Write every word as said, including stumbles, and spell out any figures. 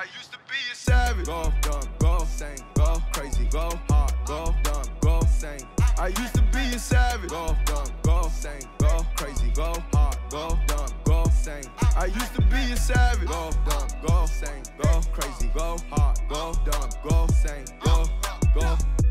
I used to be a savage. Go dumb, go insane, go crazy, go hard, go dumb, go insane. I used to be a savage. Go dumb, go insane, go crazy, go hard, go dumb, go insane. I used to be a savage. Go dumb, go insane, go crazy, go hard, go dumb, go insane, go, go.